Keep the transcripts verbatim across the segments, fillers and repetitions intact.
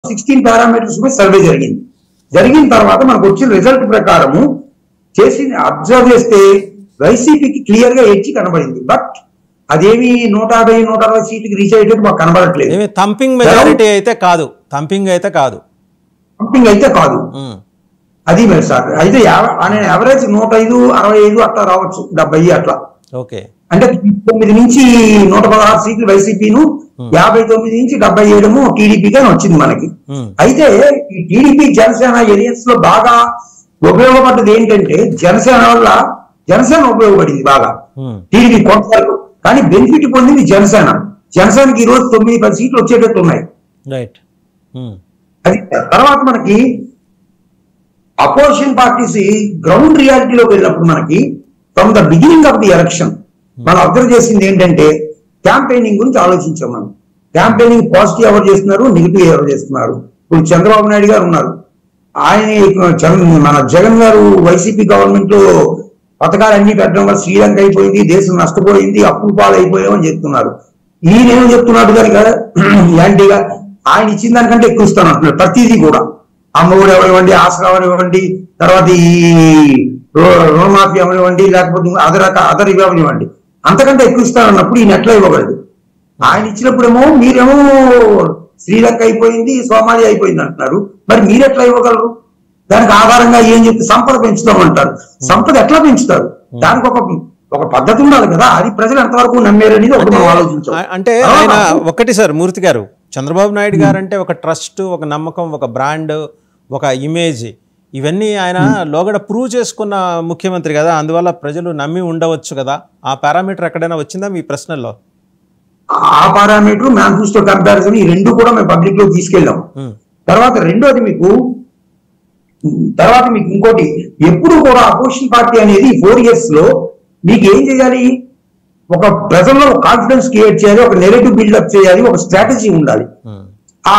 Sixteen parameters మీద survey జరిగింది. జరిగిన తర్వాత మనకు వచ్చిన రిజల్ట్ ప్రకారము చేసి అబ్జర్వ్ చేస్తే వైసీపీకి క్లియర్ గా ఎడ్జి కనబడింది. బట్ అదేమి నూట యాభై నూట అరవై సీట్లకి రీచ్ అయ్యేటట్టు మాకు కనబడట్లేదు. థంపింగ్ మెజారిటీ అయితే కాదు థంపింగ్ అయితే కాదు థంపింగ్ అయితే కాదు అది మరి సార్. అయితే యావరేజ్ నూట ఐదు అరవై ఐదు అట్లా రావచ్చు, డెబ్బై అట్లా. ఓకే, అంటే తొమ్మిది నుంచి నూట పదహారు సీట్లు వైసీపీను, యాభై తొమ్మిది నుంచి డెబ్బై ఏడము టీడీపీకి అని వచ్చింది మనకి. అయితే ఈ టీడీపీ జనసేన ఏరియాస్ లో బాగా ఉపయోగపడ్డది ఏంటంటే జనసేన వల్ల జనసేన ఉపయోగపడింది బాగా టీడీపీ కొంతవరకు, కానీ బెనిఫిట్ పొందింది జనసేన. జనసేనకి ఈ రోజు తొమ్మిది పది సీట్లు వచ్చేటట్టు ఉన్నాయి. అది తర్వాత మనకి అపోజిషన్ పార్టీస్ గ్రౌండ్ రియాలిటీలోకి వెళ్ళినప్పుడు మనకి from the beginning of the election మనం అబ్జర్వ్ చేసింది ఏంటంటే క్యాంపెయినింగ్ గురించి ఆలోచించాం. మనం క్యాంపెయినింగ్ పాజిటివ్ ఎవరు చేస్తున్నారు, నెగిటివ్ ఎవరు చేస్తున్నారు. ఇప్పుడు చంద్రబాబు నాయుడు గారు ఉన్నారు, ఆయన మన జగన్ గారు వైసీపీ గవర్నమెంట్ లో పథకాలన్నీ పెట్టడం వల్ల శ్రీలంక అయిపోయింది, దేశం నష్టపోయింది, అప్పులు పాలు అయిపోయామని చెప్తున్నారు. ఈయనేమో చెప్తున్నాడు కనుక యాంటీగా ఆయన ఇచ్చిన దానికంటే ఎక్కువ ఇస్తాను అంటున్నాడు ప్రతిదీ కూడా. అమ్మఒడి అవనివ్వండి, ఆసరా అవనివ్వండి, తర్వాత ఈ రుణమాఫీ అవనివ్వండి, లేకపోతే అదర్ అదర్ ఇవి అవనివ్వండి, అంతకంటే ఎక్కువ ఇస్తానన్నప్పుడు ఈయన ఎట్లా ఇవ్వగలడు? ఆయన ఇచ్చినప్పుడేమో మీరేమో శ్రీలంక అయిపోయింది, సోమాలియా అయిపోయింది అంటున్నారు, మరి మీరు ఎట్లా ఇవ్వగలరు? దానికి ఆధారంగా ఏం చెప్తే సంపద పెంచుతామంటారు. సంపద ఎట్లా పెంచుతారు? దానికి ఒక ఒక పద్ధతి ఉండాలి కదా. అది ప్రజలు ఎంతవరకు నమ్మారనేది ఒకటి మనం ఆలోచించాం. అంటే ఆయన ఒకటి సార్ మూర్తి గారు, చంద్రబాబు నాయుడు గారు అంటే ఒక ట్రస్ట్, ఒక నమ్మకం, ఒక బ్రాండ్, ఒక ఇమేజ్, ఇవన్నీ ఆయన లోగడ ప్రూవ్ చేసుకున్న ముఖ్యమంత్రి కదా, అందువల్ల ప్రజలు నమ్మి ఉండవచ్చు కదా. ఆ పారామీటర్ ఎక్కడైనా వచ్చిందా మీ ప్రశ్నల్లో? ఆ పారామీటర్ మేనిఫెస్టో కంపారిజన్ ఈ రెండు కూడా మేము పబ్లిక్ లో తీసుకెళ్ళాం. తర్వాత రెండోది మీకు తర్వాత మీకు ఇంకోటి, ఎప్పుడు కూడా అపోజిషన్ పార్టీ అనేది ఫోర్ ఇయర్స్ లో మీకు ఏం చేయాలి? ఒక ప్రజల్లో కాన్ఫిడెన్స్ క్రియేట్ చేయాలి, ఒక నెరేటివ్ బిల్డప్ చేయాలి, ఒక స్ట్రాటజీ ఉండాలి. ఆ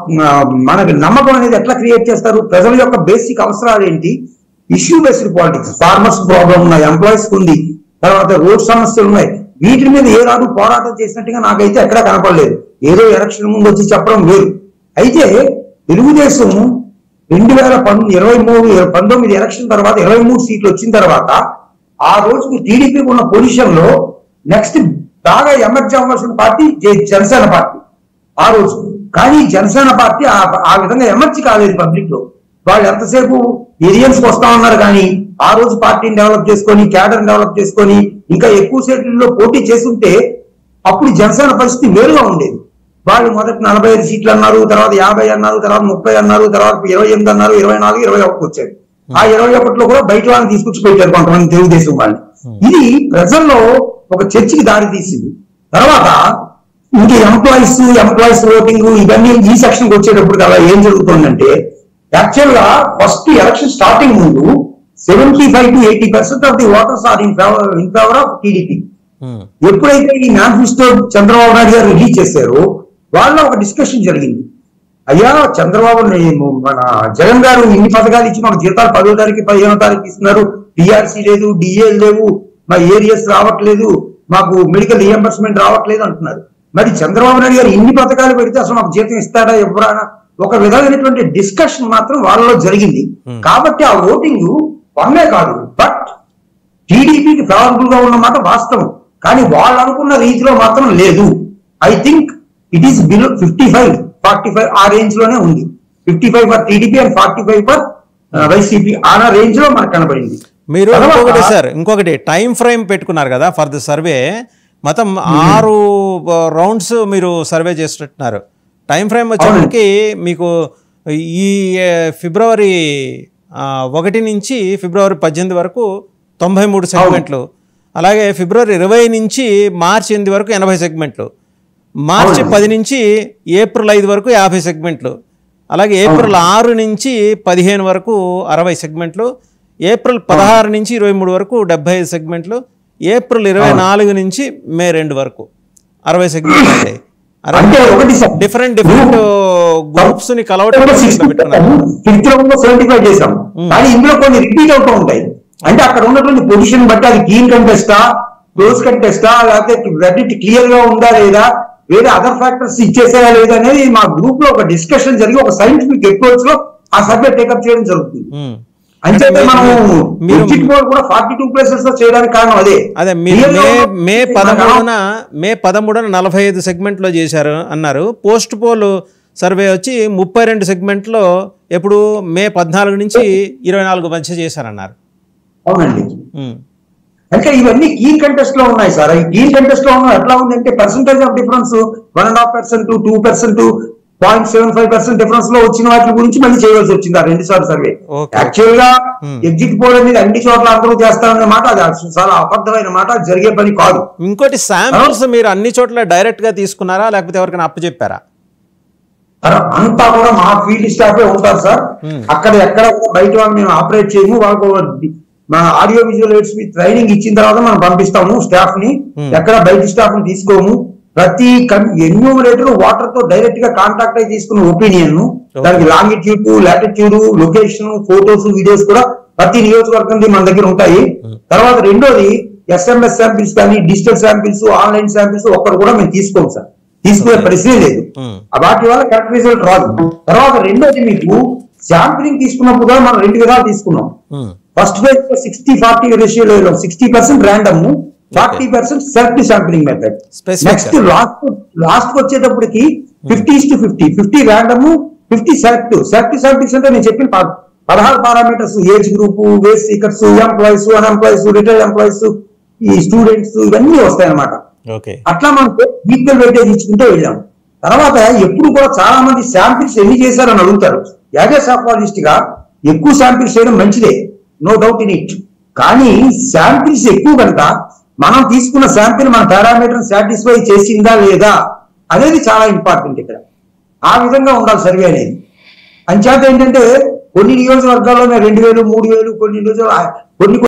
మనకి నమ్మకం అనేది ఎట్లా క్రియేట్ చేస్తారు? ప్రజల యొక్క బేసిక్ అవసరాలు ఏంటి? Issue based politics, farmers problem ఉన్నాయి, ఎంప్లాయీస్ ఉంది, తర్వాత రోడ్ సమస్యలు ఉన్నాయి, వీటి మీద ఏ రాదు పోరాటం చేసినట్టుగా నాకైతే ఎక్కడ కనపడలేదు. ఏదో ఎలక్షన్ ముందు వచ్చి చెప్పడం వేరు. అయితే తెలుగుదేశం రెండు వేల పంతొమ్మిది ఇరవై మూడు పంతొమ్మిది ఎలక్షన్ తర్వాత ఇరవై మూడు సీట్లు వచ్చిన తర్వాత ఆ రోజుకి టీడీపీకి ఉన్న పొజిషన్ లో నెక్స్ట్ బాగా ఎమర్జ్ అవ్వాల్సిన పార్టీ జనసేన పార్టీ ఆ రోజు. కానీ జనసేన పార్టీ ఆ విధంగా ఎమర్జ్ కాలేదు పబ్లిక్ లో. వాళ్ళు ఎంతసేపు ఏరియాన్స్ కి వస్తా ఉన్నారు, కానీ ఆ రోజు పార్టీని డెవలప్ చేసుకొని, క్యాడర్ డెవలప్ చేసుకొని ఇంకా ఎక్కువ సీట్లలో పోటీ చేస్తుంటే అప్పుడు జనసేన పరిస్థితి వేరుగా ఉండేది. వాళ్ళు మొదటి నలభై ఐదు సీట్లు అన్నారు, తర్వాత యాభై అన్నారు, తర్వాత ముప్పై అన్నారు, తర్వాత ఇరవై ఎనిమిది అన్నారు, ఇరవై నాలుగు ఇరవై ఒకటి వచ్చారు. ఆ ఇరవై ఒకటిలో కూడా బయట వాళ్ళని తీసుకొచ్చి పెట్టారు కొంతమంది తెలుగుదేశం వాళ్ళని. ఇది ప్రజల్లో ఒక చర్చకి దారి తీసింది. తర్వాత ఇంక ఎంప్లాయీస్ ఎంప్లాయీస్ ఓటింగ్ ఇవన్నీ ఈ సెక్షన్ కి వచ్చేటప్పుడు కదా ఏం జరుగుతుందంటే, యాక్చువల్ గా ఫస్ట్ ఎలక్షన్ స్టార్టింగ్ ముందు seventy five to eighty percent of the voters are in favour in favour of TDP. ఎప్పుడైతే ఈ మేనిఫెస్టో చంద్రబాబు నాయుడు గారు రిలీజ్ చేశారో వాళ్ళ ఒక డిస్కషన్ జరిగింది. అయ్యా చంద్రబాబు మన జగన్ గారు ఇన్ని పథకాలు ఇచ్చి మాకు జీతాలు పదో తారీఖు పదిహేనో తారీఖు ఇస్తున్నారు, టీఆర్సీ లేదు, డిఏ లేవు, మా ఏరియాస్ రావట్లేదు, మాకు మెడికల్ రియంబర్స్మెంట్ రావట్లేదు అంటున్నారు. మరి చంద్రబాబు నాయుడు గారు ఇన్ని పథకాలు పెడితే అసలు మాకు జీతం ఇస్తాడా ఎవరైనా? ఒక విధమైనటువంటి డిస్కషన్ మాత్రం వాళ్ళలో జరిగింది. కాబట్టి ఆ ఓటింగ్ వన్నే కాదు, బట్ టీడీపీకి ఫేవరబుల్ గా ఉన్నమాట వాస్తవం, కానీ వాళ్ళు అనుకున్న రీతిలో మాత్రం లేదు. I think it is below fifty five forty five ఆ రేంజ్ లోనే ఉంది. Fifty five for TDP and forty five for YCP ఆ రేంజ్ లో మనకు కనబడింది. మీరు ఇంకొకటి సార్ ఇంకొకటి టైం ఫ్రేమ్ పెట్టుకున్నారు కదా ఫర్ ద సర్వే, మొత్తం ఆరు రౌండ్స్ మీరు సర్వే చేస్తున్నారు. టైం ఫ్రేమ్ వచ్చేసరికి మీకు ఈ ఫిబ్రవరి ఒకటి నుంచి ఫిబ్రవరి పద్దెనిమిది వరకు తొంభై మూడు సెగ్మెంట్లు, అలాగే ఫిబ్రవరి ఇరవై నుంచి మార్చి ఎనిమిది వరకు ఎనభై సెగ్మెంట్లు, మార్చి పది నుంచి ఏప్రిల్ ఐదు వరకు యాభై సెగ్మెంట్లు, అలాగే ఏప్రిల్ ఆరు నుంచి పదిహేను వరకు అరవై సెగ్మెంట్లు, ఏప్రిల్ పదహారు నుంచి ఇరవై మూడు వరకు డెబ్బై ఐదు సెగ్మెంట్లు, ఏప్రిల్ ఇరవై నాలుగు నుంచి మే రెండు వరకు అరవై సెగ్మెంట్లు ఉంటాయి. డిఫరెంట్ డిఫరెంట్ గ్రూప్స్ ని కలవటం అంటే అక్కడ ఉన్నటువంటి పొజిషన్ బట్టి అది క్లీన్ కంటెస్టా, క్లోజ్ కంటెస్టా, లేకపోతే క్లియర్ గా ఉందా లేదా, వేరే అదర్ ఫ్యాక్టర్స్ ఇచ్చేసేయా లేదా అనేది మా గ్రూప్ లో ఒక డిస్కషన్ జరిగి ఒక సైంటిఫిక్ అప్రోచ్ లో ఆ సర్వే టేకప్ చేయడం జరుగుతుంది. అంటే మనం ఎగ్జిట్ పోల్ కూడా ఫార్టీ టూ ప్లేసెస్ లో చేయడానికి కారణం అదే. అదే మీరు మే మే పదమూడున మే పదమూడున నలభై ఐదు సెగ్మెంట్ లో చేశారు అన్నారు. పోస్ట్ పోల్ సర్వే వచ్చి ముప్పై రెండు సెగ్మెంట్ లో ఎప్పుడు మే పద్నాలుగు నుంచి ఇరవై నాలుగు మధ్య చేశారన్నారు. అవునండి. అంటే ఇవన్నీ కీ కంటెస్ట్ లో ఉన్నాయి సార్. ఈ కీ కంటెస్ట్ లో ఉన్న ఎట్లా ఉంది అంటే percentage of difference one and half percent two percent point seven five percent difference లో వచ్చిన వాటి గురించి మళ్ళీ చేయవలసి వచ్చింది ఆ రెండు సార్లు సర్వే. యాక్చువల్ గా ఎగ్జిట్ పోల్ అనేది అన్ని చోట్ల అందరూ చేస్తారనే మాట అది చాలా అబద్ధమైన మాట, జరిగే పని కాదు. ఇంకోటి శాంపిల్స్ మీరు అన్ని చోట్ల డైరెక్ట్ గా తీసుకున్నారా లేకపోతే ఎవరికైనా అప్పు చెప్పారా? అంతా కూడా మా ఫీల్డ్ స్టాఫే ఉంటారు సార్. అక్కడ ఎక్కడ బయట వాళ్ళు మేము ఆపరేట్ చేయము. వాళ్ళకు మా ఆడియో విజువల్ ఎయిడ్స్ మీ ట్రైనింగ్ ఇచ్చిన తర్వాత మనం పంపిస్తాము స్టాఫ్ ని. ఎక్కడ బయట స్టాఫ్ ని తీసుకోము. ప్రతి ఎన్యూమరేటర్ వాటర్ తో డైరెక్ట్ గా కాంటాక్ట్ అయి తీసుకున్న ఒపీనియన్, దానికి longitude latitude location photos videos కూడా ప్రతి నియోజకవర్గం మన దగ్గర ఉంటాయి. తర్వాత రెండోది ఎస్ఎంఎస్ శాంపిల్స్ కానీ డిజిటల్ శాంపిల్స్ ఆన్లైన్ శాంపిల్స్ ఒక్కరు కూడా మేము తీసుకోము సార్. తీసుకునే పరిస్థితి లేదు. వాటి వల్ల కరెక్ట్ రిజల్ట్ రాదు. తర్వాత రెండోది మీకు శాంపిలింగ్ తీసుకున్నప్పుడు కూడా మనం రెండు విధాలు తీసుకున్నాం. ఫస్ట్ ఫేజ్ సిక్స్టీ ఫార్టీ రేషియోలో sixty percent random, forty percent self sampling method. Next last last వచ్చేటప్పటికి fifty to fifty fifty random fifty select. Select samples అంటే నేను చెప్పిన పదహారు parameters age group, wage seekers, employees, unemployees, retired employees, ఈ students ఇవన్నీ వస్తాయి అన్నమాట. అట్లా మనం ఈక్వల్ వెయిటేజ్ ఇచ్చుకుంటూ వెళ్ళాం. తర్వాత ఎప్పుడు కూడా చాలా మంది శాంపిల్స్ ఎన్ని చేశారని అడుగుతారు. యాజ్ ఏ సాఫాలజిస్ట్ గా ఎక్కువ శాంపిల్స్ చేయడం మంచిదే, నో డౌట్ ఇన్ ఇట్. కానీ శాంపిల్స్ ఎక్కువ కనుక మనం తీసుకున్న శాంపిల్ మన పారామీటర్ సాటిస్ఫై చేసిందా లేదా అనేది చాలా ఇంపార్టెంట్ ఇక్కడ. ఆ విధంగా ఉండాలి సర్వే అనేది. అంచేత ఏంటంటే కొన్ని నియోజకవర్గాల్లో రెండు వేలు మూడు వేలు కొన్ని నియోజకవర్గాలు కొన్ని